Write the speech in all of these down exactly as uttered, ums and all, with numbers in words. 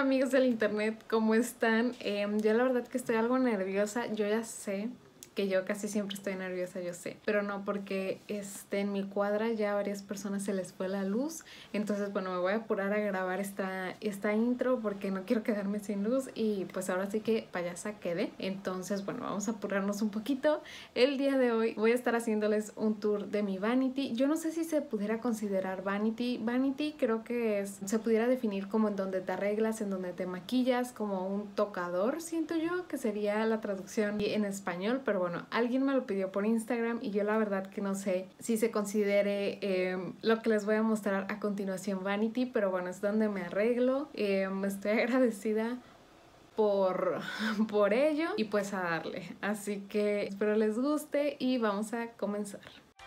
amigos del internet, ¿cómo están? Eh, yo la verdad que estoy algo nerviosa, yo ya sé que yo casi siempre estoy nerviosa, yo sé, pero no, porque este, en mi cuadra ya a varias personas se les fue la luz, entonces bueno, me voy a apurar a grabar esta, esta intro porque no quiero quedarme sin luz y pues ahora sí que payasa quedé. Entonces bueno, vamos a apurarnos un poquito. El día de hoy voy a estar haciéndoles un tour de mi vanity. Yo no sé si se pudiera considerar vanity, vanity creo que es, se pudiera definir como en donde te arreglas, en donde te maquillas, como un tocador, siento yo que sería la traducción en español, pero bueno, alguien me lo pidió por Instagram y yo la verdad que no sé si se considere eh, lo que les voy a mostrar a continuación vanity, pero bueno, es donde me arreglo. Eh, estoy agradecida por, por ello y pues a darle. Así que espero les guste y vamos a comenzar.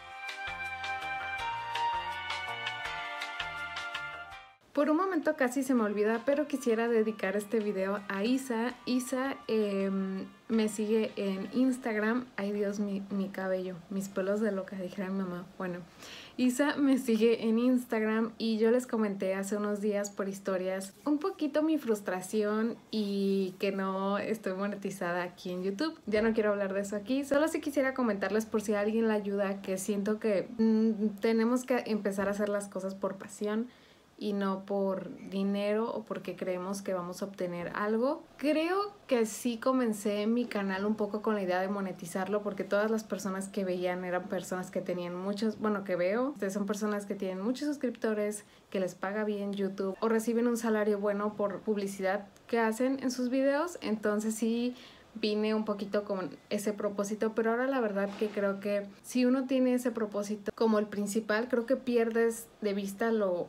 Por un momento casi se me olvida, pero quisiera dedicar este video a Isa. Isa eh, me sigue en Instagram. Ay Dios, mi, mi cabello, mis pelos de loca, dijera mi mamá. Bueno, Isa me sigue en Instagram y yo les comenté hace unos días por historias un poquito mi frustración y que no estoy monetizada aquí en YouTube. Ya no quiero hablar de eso aquí, solo si quisiera comentarles por si alguien la ayuda, que siento que mmm, tenemos que empezar a hacer las cosas por pasión y no por dinero o porque creemos que vamos a obtener algo. Creo que sí comencé mi canal un poco con la idea de monetizarlo porque todas las personas que veían eran personas que tenían muchos, bueno, que veo, son personas que tienen muchos suscriptores, que les paga bien YouTube o reciben un salario bueno por publicidad que hacen en sus videos. Entonces sí vine un poquito con ese propósito, pero ahora la verdad que creo que si uno tiene ese propósito como el principal, creo que pierdes de vista lo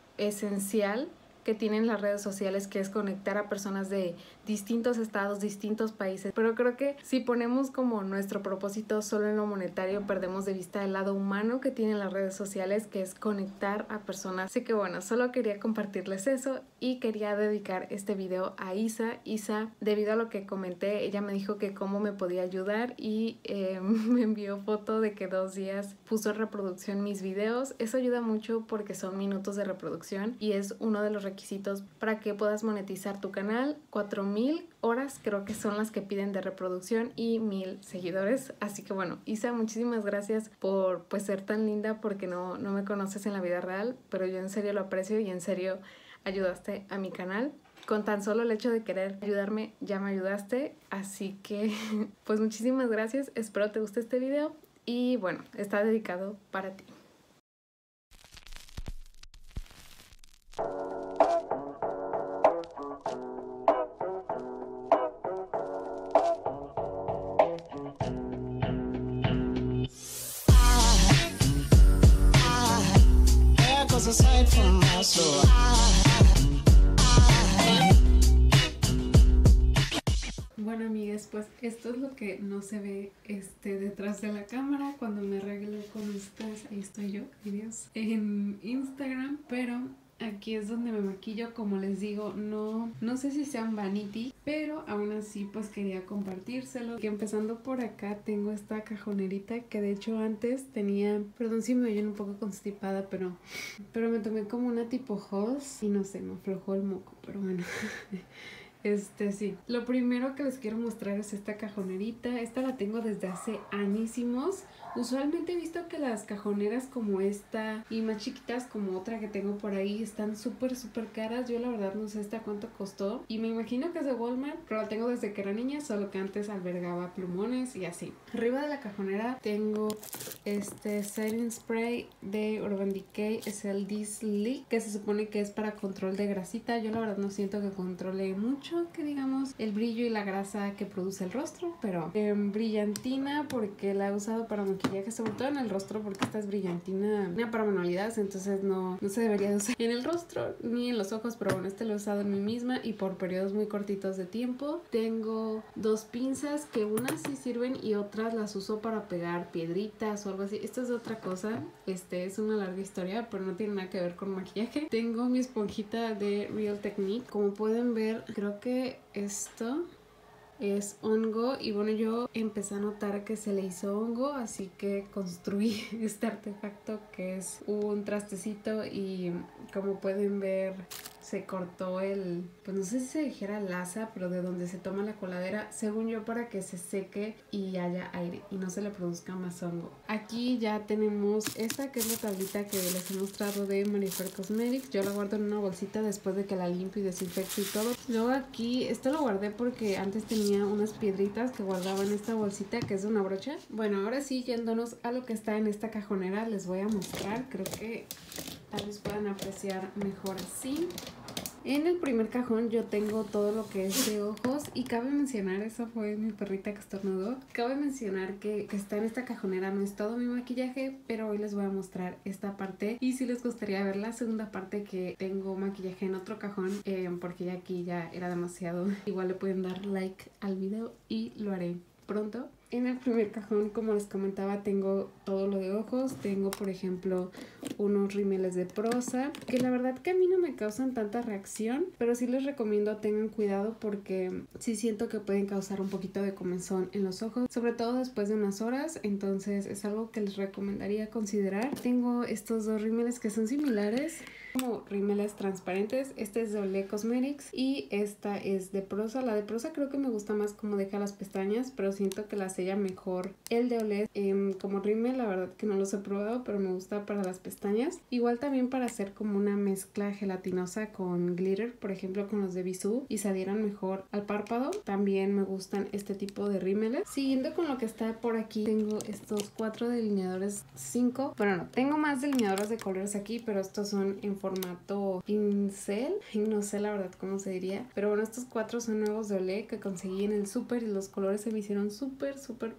esencial que tienen las redes sociales, que es conectar a personas de distintos estados, distintos países. Pero creo que si ponemos como nuestro propósito solo en lo monetario, perdemos de vista el lado humano que tienen las redes sociales, que es conectar a personas. Así que bueno, solo quería compartirles eso y quería dedicar este video a Isa. Isa, debido a lo que comenté, ella me dijo que cómo me podía ayudar y eh, me envió foto de que dos días puso en reproducción mis videos. Eso ayuda mucho porque son minutos de reproducción y es uno de los requisitos para que puedas monetizar tu canal. Cuatro mil horas creo que son las que piden de reproducción y mil seguidores. Así que bueno, Isa, muchísimas gracias por pues ser tan linda, porque no, no me conoces en la vida real, pero yo en serio lo aprecio y en serio ayudaste a mi canal. Con tan solo el hecho de querer ayudarme ya me ayudaste, así que pues muchísimas gracias. Espero te guste este video y bueno, está dedicado para ti. Bueno, amigas, pues esto es lo que no se ve este, detrás de la cámara cuando me arreglo con ustedes. Ahí estoy yo, Dios, en Instagram, pero aquí es donde me maquillo. Como les digo, no, no sé si sean vanity, pero aún así pues quería compartírselo. Que empezando por acá tengo esta cajonerita que de hecho antes tenía, perdón si me oyen un poco constipada, pero, pero me tomé como una tipo Halls y no sé, me aflojó el moco, pero bueno. Este sí, lo primero que les quiero mostrar es esta cajonerita. Esta la tengo desde hace añísimos. Usualmente he visto que las cajoneras como esta y más chiquitas como otra que tengo por ahí están súper súper caras. Yo la verdad no sé hasta cuánto costó y me imagino que es de Walmart, pero la tengo desde que era niña, solo que antes albergaba plumones y así. Arriba de la cajonera tengo este setting spray de Urban Decay, es el D-Sleek, que se supone que es para control de grasita. Yo la verdad no siento que controle mucho, que digamos, el brillo y la grasa que produce el rostro, pero eh, brillantina, porque la he usado para maquillaje, sobre todo en el rostro, porque esta es brillantina para manualidades, entonces no, no se debería de usar en el rostro ni en los ojos, pero bueno, este lo he usado en mí misma y por periodos muy cortitos de tiempo. Tengo dos pinzas, que unas sí sirven y otras las uso para pegar piedritas o algo así. Esto es otra cosa, este es una larga historia, pero no tiene nada que ver con maquillaje. Tengo mi esponjita de Real Technique. Como pueden ver, creo que esto es hongo y bueno, yo empecé a notar que se le hizo hongo, así que construí este artefacto que es un trastecito y como pueden ver se cortó el, pues no sé si se dijera el asa, pero de donde se toma la coladera, según yo, para que se seque y haya aire y no se le produzca más hongo. Aquí ya tenemos esta que es la tablita que les he mostrado de Marifer Cosmetics. Yo la guardo en una bolsita después de que la limpio y desinfecto y todo. Luego aquí, esto lo guardé porque antes tenía unas piedritas que guardaba en esta bolsita que es de una brocha. Bueno, ahora sí, yéndonos a lo que está en esta cajonera, les voy a mostrar. Creo que tal vez puedan apreciar mejor así. En el primer cajón yo tengo todo lo que es de ojos y cabe mencionar, esa fue mi perrita que estornudó, cabe mencionar que, que está en esta cajonera, no es todo mi maquillaje, pero hoy les voy a mostrar esta parte y si les gustaría ver la segunda parte que tengo maquillaje en otro cajón, eh, porque ya aquí ya era demasiado, igual le pueden dar like al video y lo haré pronto. En el primer cajón, como les comentaba, tengo todo lo de ojos. Tengo, por ejemplo, unos rímeles de prosa, que la verdad que a mí no me causan tanta reacción, pero sí les recomiendo tengan cuidado porque sí siento que pueden causar un poquito de comezón en los ojos, sobre todo después de unas horas, entonces es algo que les recomendaría considerar. Tengo estos dos rímeles que son similares, como rímeles transparentes. Este es de Olé Cosmetics y esta es de prosa. La de prosa creo que me gusta más como deja las pestañas, pero siento que las sella mejor el de Olé. Eh, como rímel, la verdad que no los he probado, pero me gusta para las pestañas. Igual también para hacer como una mezcla gelatinosa con glitter, por ejemplo con los de Bisú, y salieran mejor al párpado. También me gustan este tipo de rímeles. Siguiendo con lo que está por aquí, tengo estos cuatro delineadores cinco. Bueno, no, tengo más delineadores de colores aquí, pero estos son en formato pincel. No sé la verdad cómo se diría, pero bueno, estos cuatro son nuevos de Olé que conseguí en el súper y los colores se me hicieron súper súper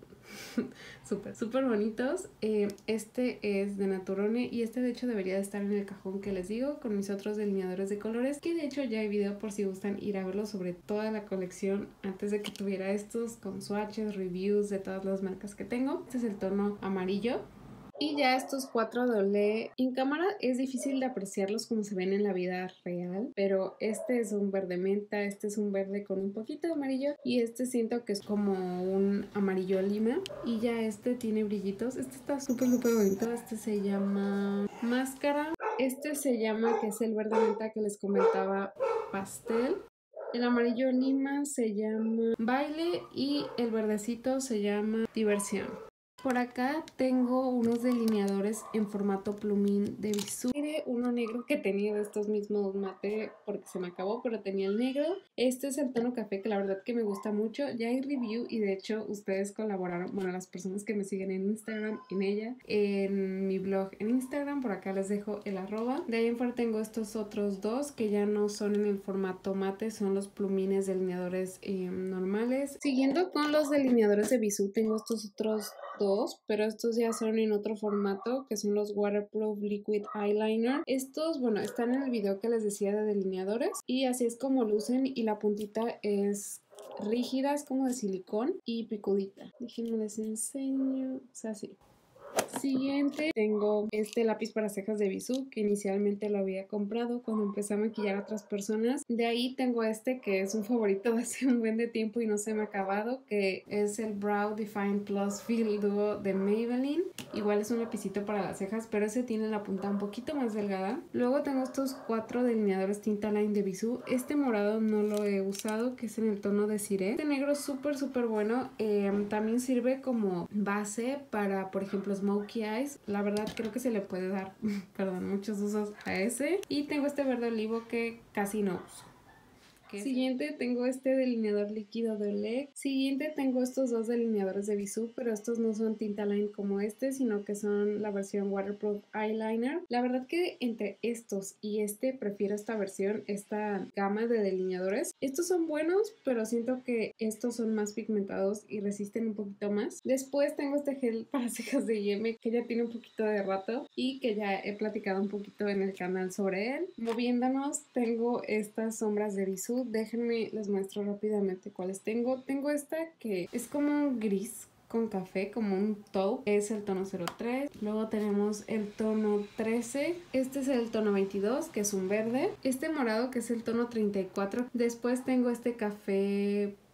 súper súper bonitos. Eh, este es de Naturone y este de hecho debería de estar en el cajón que les digo con mis otros delineadores de colores, que de hecho ya hay video por si gustan ir a verlo sobre toda la colección antes de que tuviera estos, con swatches, reviews de todas las marcas que tengo. Este es el tono amarillo. Y ya estos cuatro de Olé, en cámara es difícil de apreciarlos como se ven en la vida real, pero este es un verde menta, este es un verde con un poquito de amarillo y este siento que es como un amarillo lima y ya este tiene brillitos. Este está súper súper bonito, este se llama Máscara, este se llama, que es el verde menta que les comentaba, Pastel. El amarillo lima se llama Baile y el verdecito se llama Diversión. Por acá tengo unos delineadores en formato plumín de Bisú. Mire, uno negro que tenía de estos mismos mate porque se me acabó, pero tenía el negro. Este es el tono café que la verdad que me gusta mucho. Ya hay review y de hecho ustedes colaboraron, bueno, las personas que me siguen en Instagram, en ella, en mi blog en Instagram. Por acá les dejo el arroba. De ahí en fuera tengo estos otros dos que ya no son en el formato mate, son los plumines delineadores eh, normales. Siguiendo con los delineadores de Bisú, tengo estos otros dos, pero estos ya son en otro formato, que son los Waterproof Liquid Eyeliner. Estos, bueno, están en el video que les decía de delineadores y así es como lucen y la puntita es rígida, es como de silicón y picudita. Déjenme les enseño, o sea, así. Siguiente, tengo este lápiz para cejas de Bisú que inicialmente lo había comprado cuando empecé a maquillar a otras personas. De ahí tengo este que es un favorito de hace un buen de tiempo y no se me ha acabado, que es el Brow Define Plus Fill Duo de Maybelline. Igual es un lapicito para las cejas, pero ese tiene la punta un poquito más delgada. Luego tengo estos cuatro delineadores tinta line de Bisú. Este morado no lo he usado, que es en el tono de Ciré. Este negro es súper súper bueno. Eh, también sirve como base para, por ejemplo, Smokey Eyes. La verdad creo que se le puede dar, perdón, muchos usos a ese. Y tengo este verde olivo que casi no uso. Siguiente tengo este delineador líquido de Olé. Siguiente tengo estos dos delineadores de Bisú, pero estos no son tinta line como este, sino que son la versión Waterproof Eyeliner. La verdad que entre estos y este prefiero esta versión, esta gama de delineadores. Estos son buenos, pero siento que estos son más pigmentados y resisten un poquito más. Después tengo este gel para cejas de Yeme que ya tiene un poquito de rato y que ya he platicado un poquito en el canal sobre él. Moviéndonos, tengo estas sombras de Bisú. Déjenme les muestro rápidamente cuáles tengo. Tengo esta que es como un gris con café, como un taupe, es el tono cero tres. Luego tenemos el tono trece, este es el tono veintidós, que es un verde. Este morado, que es el tono treinta y cuatro. Después tengo este café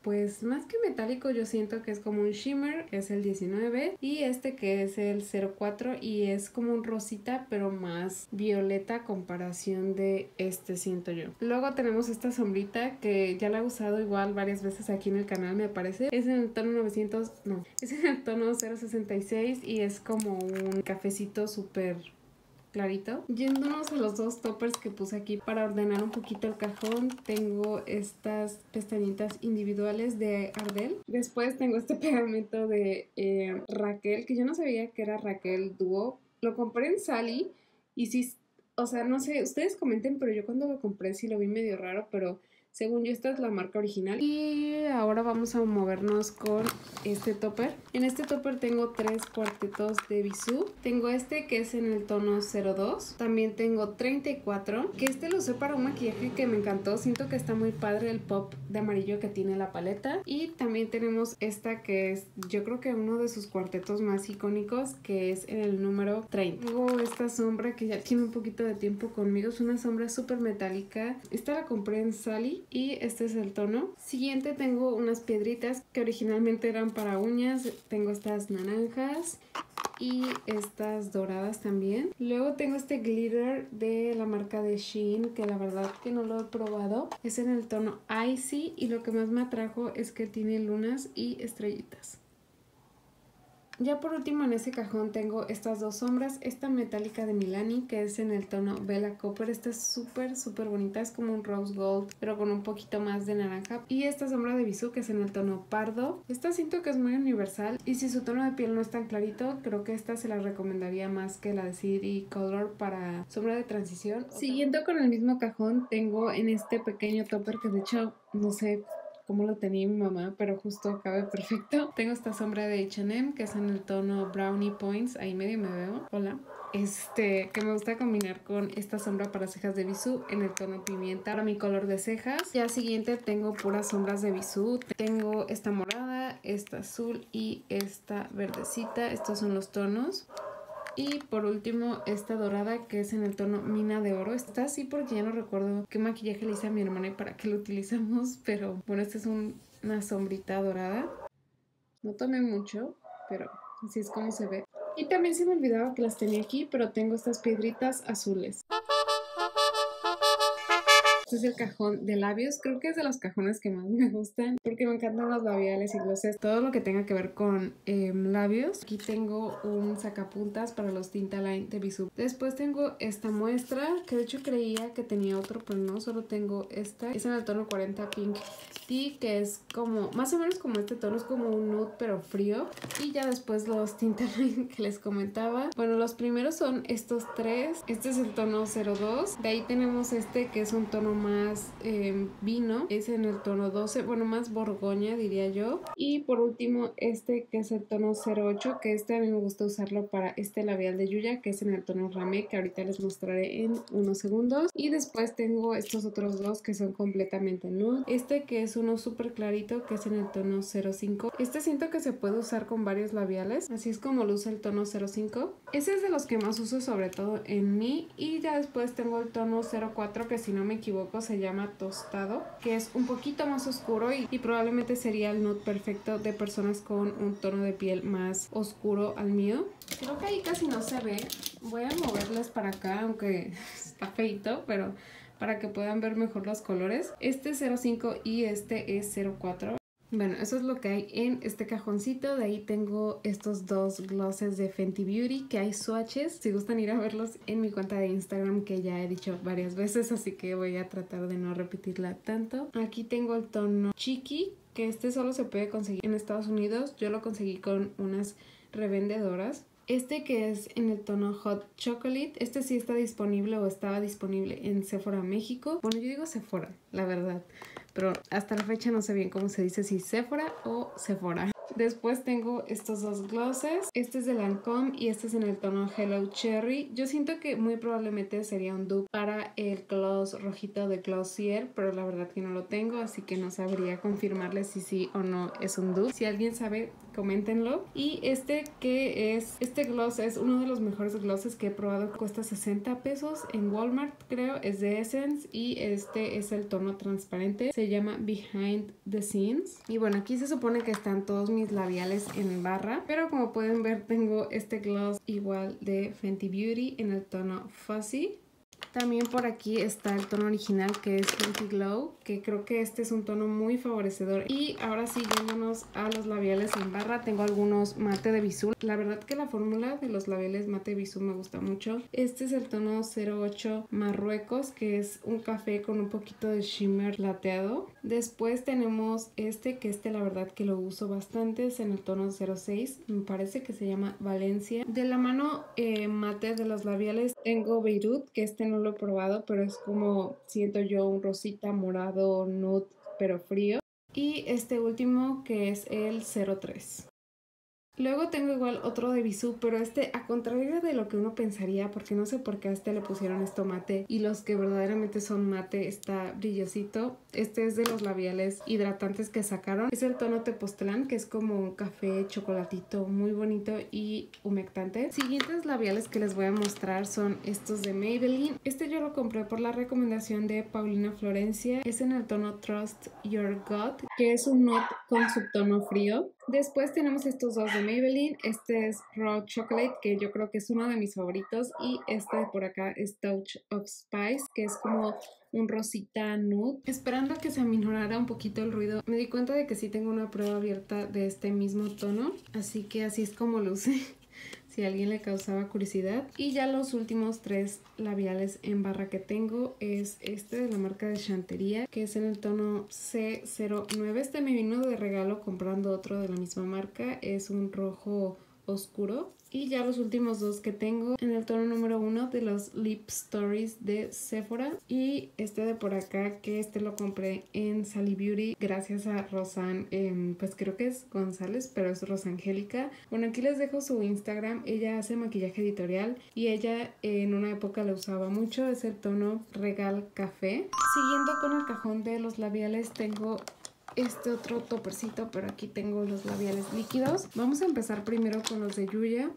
pues más que metálico yo siento que es como un shimmer, que es el diecinueve, y este que es el cero cuatro y es como un rosita pero más violeta a comparación de este, siento yo. Luego tenemos esta sombrita que ya la he usado igual varias veces aquí en el canal, me parece. Es en el tono novecientos, no, es en el tono cero sesenta y seis y es como un cafecito súper clarito. Yéndonos a los dos toppers que puse aquí para ordenar un poquito el cajón, tengo estas pestañitas individuales de Ardell. Después tengo este pegamento de eh, Raquel, que yo no sabía que era Raquel Duo. Lo compré en Sally y sí, o sea, no sé, ustedes comenten, pero yo cuando lo compré sí lo vi medio raro, pero según yo esta es la marca original. Y ahora vamos a movernos con este topper. En este topper tengo tres cuartetos de bisú. Tengo este que es en el tono cero dos. También tengo treinta y cuatro, que este lo usé para un maquillaje que me encantó. Siento que está muy padre el pop de amarillo que tiene la paleta. Y también tenemos esta que es, yo creo que uno de sus cuartetos más icónicos, que es en el número treinta. Tengo esta sombra que ya tiene un poquito de tiempo conmigo. Es una sombra súper metálica. Esta la compré en Sally y este es el tono. Siguiente tengo unas piedritas que originalmente eran para uñas. Tengo estas naranjas y estas doradas también. Luego tengo este glitter de la marca de Shein, que la verdad que no lo he probado. Es en el tono Icy y lo que más me atrajo es que tiene lunas y estrellitas. Ya por último en ese cajón tengo estas dos sombras, esta metálica de Milani que es en el tono Bella Copper. Esta es súper súper bonita, es como un rose gold pero con un poquito más de naranja. Y esta sombra de Bisú que es en el tono pardo. Esta siento que es muy universal y si su tono de piel no es tan clarito, creo que esta se la recomendaría más que la de City Color para sombra de transición. Siguiendo con el mismo cajón tengo en este pequeño topper que de hecho no sé como lo tenía mi mamá, pero justo cabe perfecto. Tengo esta sombra de H and M que es en el tono Brownie Points, ahí medio me veo, hola. Este, que me gusta combinar con esta sombra para cejas de Bisú en el tono pimienta para mi color de cejas. Ya siguiente tengo puras sombras de Bisú. Tengo esta morada, esta azul y esta verdecita. Estos son los tonos. Y por último esta dorada que es en el tono mina de oro. Está así porque ya no recuerdo qué maquillaje le hice a mi hermana y para qué lo utilizamos. Pero bueno, esta es un, una sombrita dorada. No tomé mucho, pero así es como se ve. Y también se me olvidaba que las tenía aquí, pero tengo estas piedritas azules. Este es el cajón de labios, creo que es de los cajones que más me gustan porque me encantan los labiales y glosses, todo lo que tenga que ver con eh, labios. Aquí tengo un sacapuntas para los Tintaline de Bisú. Después tengo esta muestra que de hecho creía que tenía otro, pero no, solo tengo esta. Es en el tono cuarenta Pink Tea, que es como, más o menos como este tono, es como un nude pero frío. Y ya después los Tintaline que les comentaba. Bueno, los primeros son estos tres. Este es el tono cero dos. De ahí tenemos este que es un tono más eh, vino, es en el tono doce, bueno, más borgoña diría yo. Y por último este que es el tono cero ocho, que este a mí me gusta usarlo para este labial de Yuya, que es en el tono Rame, que ahorita les mostraré en unos segundos. Y después tengo estos otros dos que son completamente nude. Este que es uno súper clarito, que es en el tono cero cinco. Este siento que se puede usar con varios labiales, así es como lo usa el tono cero cinco. Ese es de los que más uso, sobre todo en mí. Y ya después tengo el tono cero cuatro, que si no me equivoco se llama Tostado, que es un poquito más oscuro y, y probablemente sería el nude perfecto de personas con un tono de piel más oscuro al mío. Creo que ahí casi no se ve, voy a moverles para acá, aunque está feito, pero para que puedan ver mejor los colores. Este es cero cinco y este es cero cuatro. Bueno, eso es lo que hay en este cajoncito. De ahí tengo estos dos glosses de Fenty Beauty, que hay swatches. Si gustan ir a verlos en mi cuenta de Instagram, que ya he dicho varias veces, así que voy a tratar de no repetirla tanto. Aquí tengo el tono Chiqui, que este solo se puede conseguir en Estados Unidos. Yo lo conseguí con unas revendedoras. Este que es en el tono Hot Chocolate, este sí está disponible o estaba disponible en Sephora México. Bueno, yo digo Sephora, la verdad, pero hasta la fecha no sé bien cómo se dice, si Sephora o Sephora. Después tengo estos dos glosses. Este es de Lancome y este es en el tono Hello Cherry. Yo siento que muy probablemente sería un dupe para el gloss rojito de Glossier, pero la verdad que no lo tengo, así que no sabría confirmarles si sí o no es un dupe. Si alguien sabe, coméntenlo. Y este que es, este gloss es uno de los mejores glosses que he probado. Cuesta sesenta pesos en Walmart, creo. Es de Essence y este es el tono transparente. Se llama Behind the Scenes. Y bueno, aquí se supone que están todos mis labiales en barra, pero como pueden ver tengo este gloss igual de Fenty Beauty en el tono Fuzzy. También por aquí está el tono original que es Fenty Glow, que creo que este es un tono muy favorecedor. Y ahora sí, yéndonos a los labiales en barra, tengo algunos mate de Bisú. La verdad que la fórmula de los labiales mate de Bisú me gusta mucho. Este es el tono cero ocho Marruecos, que es un café con un poquito de shimmer lateado. Después tenemos este, que este la verdad que lo uso bastante, es en el tono cero seis, me parece que se llama Valencia. De la mano eh, mate de los labiales tengo Beirut, que este no lo he probado, pero es como, siento yo, un rosita morado nude, pero frío. Y este último que es el cero tres. Luego tengo igual otro de Bisú, pero este a contrario de lo que uno pensaría, porque no sé por qué a este le pusieron esto mate y los que verdaderamente son mate está brillosito. Este es de los labiales hidratantes que sacaron. Es el tono Tepoztlán, que es como un café chocolatito muy bonito y humectante. Siguientes labiales que les voy a mostrar son estos de Maybelline. Este yo lo compré por la recomendación de Paulina Florencia. Es en el tono Trust Your Gut, que es un nude con subtono frío. Después tenemos estos dos de Maybelline. Este es Raw Chocolate, que yo creo que es uno de mis favoritos. Y este de por acá es Touch of Spice, que es como un rosita nude. Esperando a que se aminorara un poquito el ruido, me di cuenta de que sí tengo una prueba abierta de este mismo tono. Así que así es como luce, si a alguien le causaba curiosidad. Y ya los últimos tres labiales en barra que tengo es este de la marca de Chantería, que es en el tono C cero nueve. Este me vino de regalo comprando otro de la misma marca. Es un rojo oscuro. Y ya los últimos dos que tengo en el tono número uno de los Lip Stories de Sephora. Y este de por acá, que este lo compré en Sally Beauty gracias a Rosan, eh, pues creo que es González, pero es Rosangélica. Bueno, aquí les dejo su Instagram. Ella hace maquillaje editorial y ella eh, en una época lo usaba mucho. Es el tono Regal Café. Siguiendo con el cajón de los labiales, tengo este otro topercito, pero aquí tengo los labiales líquidos. Vamos a empezar primero con los de Yuya.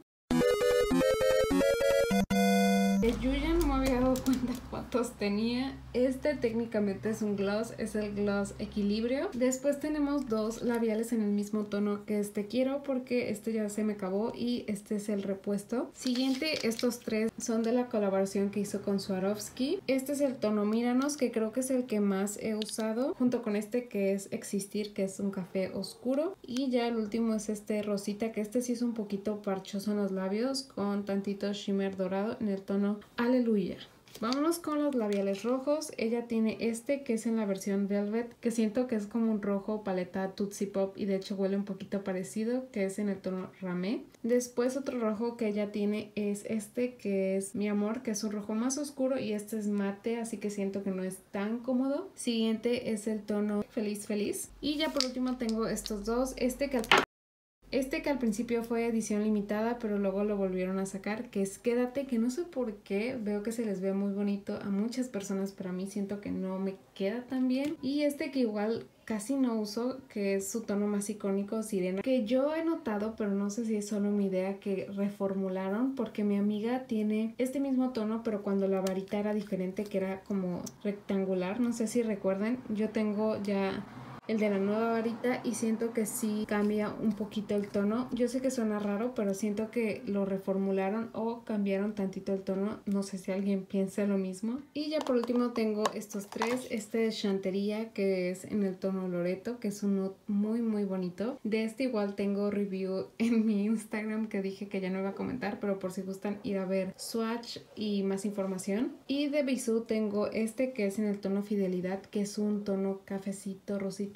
De Yuya no me había dado cuenta cuántos tenía. Este técnicamente es un gloss, es el gloss Equilibrio. Después tenemos dos labiales en el mismo tono que este quiero, porque este ya se me acabó y este es el repuesto. Siguiente, estos tres son de la colaboración que hizo con Swarovski. Este es el tono Míranos, que creo que es el que más he usado, junto con este que es Existir, que es un café oscuro. Y ya el último es este rosita, que este sí es un poquito parchoso en los labios, con tantito shimmer dorado en el tono Aleluya. Vámonos con los labiales rojos. Ella tiene este que es en la versión Velvet, que siento que es como un rojo paleta Tootsie Pop y de hecho huele un poquito parecido, que es en el tono Ramé. Después otro rojo que ella tiene es este, que es Mi Amor, que es un rojo más oscuro y este es mate, así que siento que no es tan cómodo. Siguiente es el tono Feliz Feliz. Y ya por último tengo estos dos. Este que al Este que al principio fue edición limitada, pero luego lo volvieron a sacar, que es Quédate, que no sé por qué, veo que se les ve muy bonito a muchas personas, pero a mí siento que no me queda tan bien. Y este que igual casi no uso, que es su tono más icónico, Sirena, que yo he notado, pero no sé si es solo mi idea, que reformularon, porque mi amiga tiene este mismo tono, pero cuando la varita era diferente, que era como rectangular, no sé si recuerden. Yo tengo ya el de la nueva varita y siento que sí cambia un poquito el tono. Yo sé que suena raro, pero siento que lo reformularon o cambiaron tantito el tono. No sé si alguien piensa lo mismo. Y ya por último tengo estos tres. Este de Chantería, que es en el tono Loreto, que es un nude muy muy bonito. De este igual tengo review en mi Instagram, que dije que ya no iba a comentar, pero por si gustan ir a ver swatch y más información. Y de Bisú tengo este que es en el tono Fidelidad, que es un tono cafecito rosita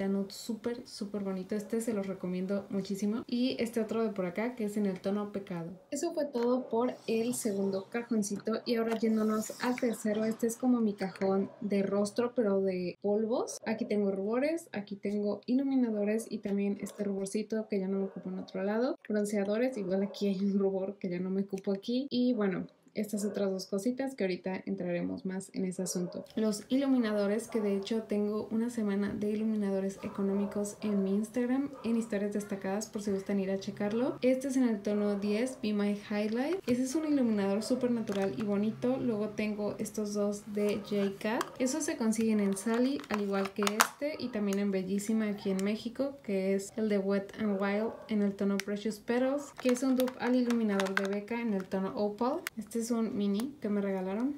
cremita nude súper, súper bonito. Este se los recomiendo muchísimo. Y este otro de por acá, que es en el tono Pecado. Eso fue todo por el segundo cajoncito. Y ahora yéndonos al tercero, este es como mi cajón de rostro, pero de polvos. Aquí tengo rubores, aquí tengo iluminadores y también este ruborcito que ya no me ocupo en otro lado. Bronceadores, igual aquí hay un rubor que ya no me ocupo aquí. Y bueno, estas otras dos cositas que ahorita entraremos más en ese asunto. Los iluminadores, que de hecho tengo una semana de iluminadores económicos en mi Instagram, en historias destacadas, por si gustan ir a checarlo. Este es en el tono diez, Be My Highlight. Ese es un iluminador súper natural y bonito. Luego tengo estos dos de J Cat. Esos se consiguen en Sally, al igual que este, y también en Bellísima aquí en México, que es el de Wet and Wild en el tono Precious Petals, que es un dupe al iluminador de Becca en el tono Opal. Este es un mini que me regalaron.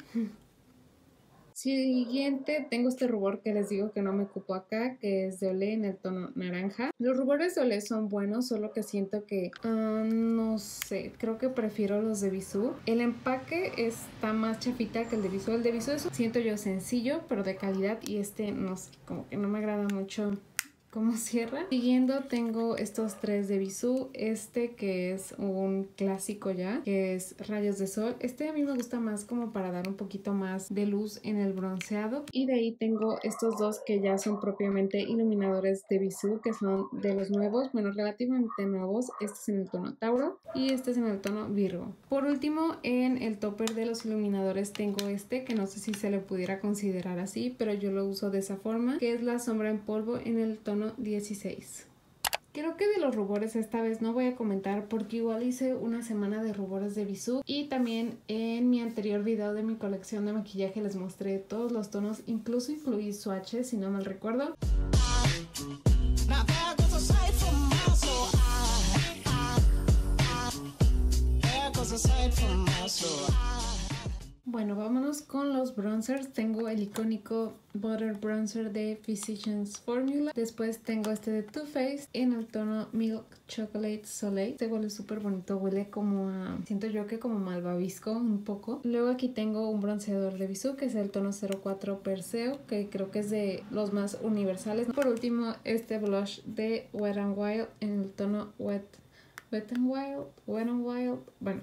Siguiente, tengo este rubor que les digo que no me ocupo acá, que es de Olé en el tono naranja. Los rubores de Olé son buenos, solo que siento que, uh, no sé, creo que prefiero los de Bisú. El empaque está más chafita que el de Bisú. El de Bisú es, siento yo, sencillo, pero de calidad, y este, no sé, como que no me agrada mucho cómo cierra. Siguiendo tengo estos tres de Bisú. Este que es un clásico ya, que es Rayos de Sol. Este a mí me gusta más como para dar un poquito más de luz en el bronceado. Y de ahí tengo estos dos que ya son propiamente iluminadores de Bisú, que son de los nuevos, bueno, relativamente nuevos. Este es en el tono Tauro y este es en el tono Virgo. Por último, en el topper de los iluminadores tengo este, que no sé si se le pudiera considerar así, pero yo lo uso de esa forma, que es la sombra en polvo en el tono dieciséis. Creo que de los rubores esta vez no voy a comentar porque igual hice una semana de rubores de Bisú, y también en mi anterior video de mi colección de maquillaje les mostré todos los tonos, incluso incluí swatches si no mal recuerdo. Bueno, vámonos con los bronzers. Tengo el icónico Butter Bronzer de Physicians Formula. Después tengo este de Too Faced en el tono Milk Chocolate Soleil. Este huele súper bonito, huele como a... siento yo que como malvavisco un poco. Luego aquí tengo un bronceador de Bisú, que es el tono cero cuatro Perseo, que creo que es de los más universales. Por último, este blush de Wet n Wild en el tono Wet... Wet n Wild, Wet n Wild, bueno,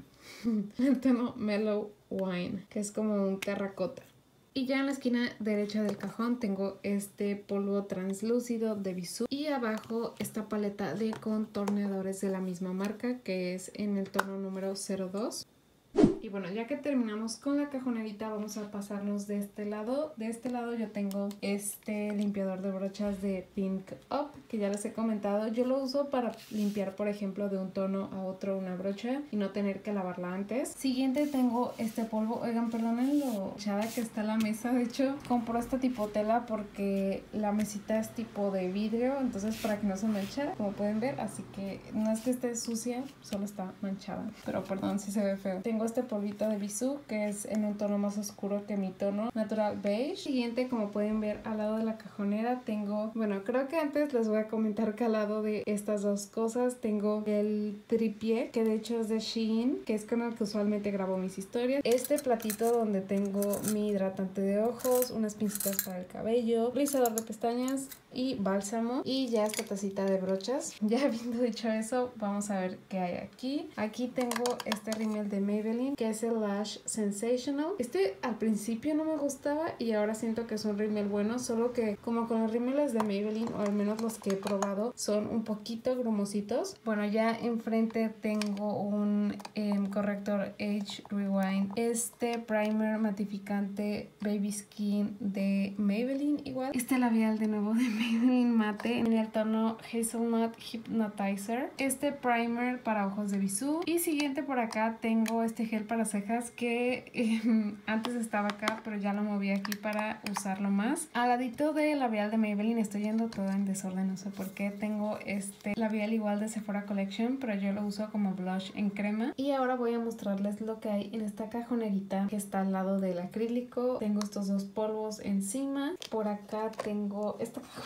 el tono Mellow Wine, que es como un terracota. Y ya en la esquina derecha del cajón tengo este polvo translúcido de Bisú, y abajo esta paleta de contorneadores de la misma marca, que es en el tono número cero dos. Y bueno, ya que terminamos con la cajonerita, vamos a pasarnos de este lado. De este lado yo tengo este limpiador de brochas de Pink Up, que ya les he comentado. Yo lo uso para limpiar, por ejemplo, de un tono a otro una brocha y no tener que lavarla antes. Siguiente tengo este polvo. Oigan, perdonen lo echada que está la mesa. De hecho, compro esta tipo tela porque la mesita es tipo de vidrio, entonces para que no se manche, como pueden ver. Así que no es que esté sucia, solo está manchada. Pero perdón si se ve feo. Tengo este polvito de Bisú, que es en un tono más oscuro que mi tono natural beige. Siguiente, como pueden ver al lado de la cajonera tengo, bueno, creo que antes les voy a comentar que al lado de estas dos cosas tengo el tripié, que de hecho es de Shein, que es con el que usualmente grabo mis historias. Este platito donde tengo mi hidratante de ojos, unas pincitas para el cabello, rizador de pestañas y bálsamo, y ya esta tacita de brochas. Ya habiendo dicho eso, vamos a ver qué hay aquí. Aquí tengo este rímel de Maybelline, que es el Lash Sensational. Este al principio no me gustaba y ahora siento que es un rímel bueno, solo que como con los rímeles de Maybelline, o al menos los que he probado, son un poquito grumositos. Bueno, ya enfrente tengo un eh, corrector Age Rewind, este primer matificante Baby Skin de Maybelline, igual este labial de nuevo de Maybelline mate en el tono Hazelnut Hypnotizer, este primer para ojos de Bisú, y siguiente por acá tengo este gel para cejas que eh, antes estaba acá pero ya lo moví aquí para usarlo más. Al ladito del labial de Maybelline, estoy yendo toda en desorden, no sé por qué, tengo este labial igual de Sephora Collection, pero yo lo uso como blush en crema. Y ahora voy a mostrarles lo que hay en esta cajonerita que está al lado del acrílico. Tengo estos dos polvos encima. Por acá tengo esta cajonera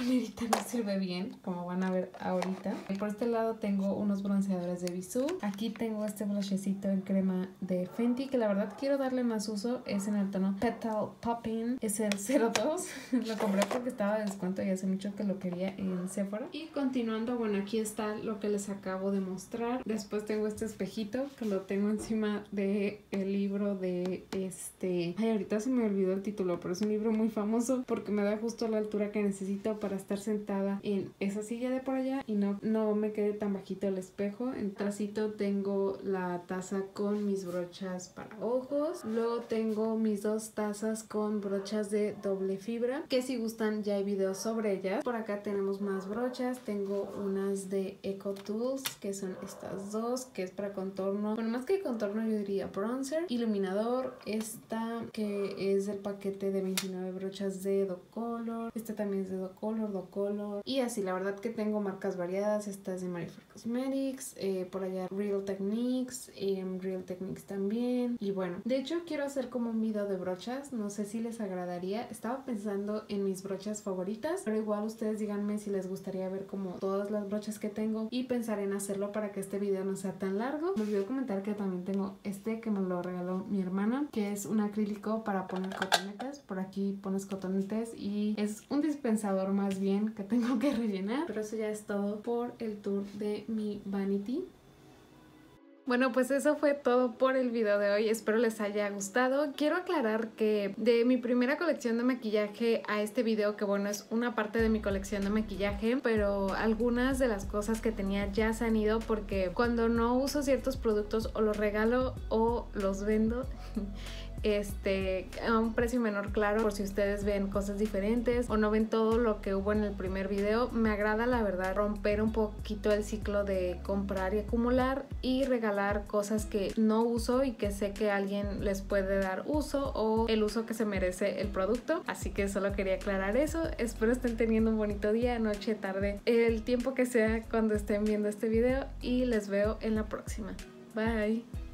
ponerita no sirve bien, como van a ver ahorita. Por este lado tengo unos bronceadores de Bisú. Aquí tengo este blushecito en crema de Fenty, que la verdad quiero darle más uso. Es en el tono Petal Poppin', es el cero dos. Lo compré porque estaba de descuento y hace mucho que lo quería en Sephora. Y continuando, bueno, aquí está lo que les acabo de mostrar. Después tengo este espejito que lo tengo encima del libro de este... Ay, ahorita se me olvidó el título, pero es un libro muy famoso porque me da justo la altura que necesito para estar sentada en esa silla de por allá y no, no me quede tan bajito el espejo. En trasito tengo la taza con mis brochas para ojos. Luego tengo mis dos tazas con brochas de doble fibra, que si gustan ya hay videos sobre ellas. Por acá tenemos más brochas. Tengo unas de Eco Tools, que son estas dos, que es para contorno. Bueno, más que contorno yo diría bronzer, iluminador. Esta que es del paquete de veintinueve brochas de Do Color. Esta también es de Do Color, Do Color. Y así, la verdad que tengo marcas variadas. Esta es de Marie Fair Cosmetics, eh, por allá Real Techniques, eh, Real Techniques también. Y bueno, de hecho quiero hacer como un video de brochas, no sé si les agradaría. Estaba pensando en mis brochas favoritas, pero igual ustedes díganme si les gustaría ver como todas las brochas que tengo y pensar en hacerlo para que este video no sea tan largo. Me olvidé comentar que también tengo este que me lo regaló mi hermana, que es un acrílico para poner cotonetes. Por aquí pones cotonetes y es un dispensador más bien que tengo que rellenar. Pero eso ya es todo por el tour de mi vanity. Bueno, pues eso fue todo por el video de hoy, espero les haya gustado. Quiero aclarar que de mi primera colección de maquillaje a este video, que bueno, es una parte de mi colección de maquillaje, pero algunas de las cosas que tenía ya se han ido porque cuando no uso ciertos productos o los regalo o los vendo este a un precio menor, claro, por si ustedes ven cosas diferentes o no ven todo lo que hubo en el primer video. Me agrada la verdad romper un poquito el ciclo de comprar y acumular y regalar cosas que no uso y que sé que a alguien les puede dar uso o el uso que se merece el producto. Así que solo quería aclarar eso. Espero estén teniendo un bonito día, noche, tarde, el tiempo que sea cuando estén viendo este video y les veo en la próxima. Bye.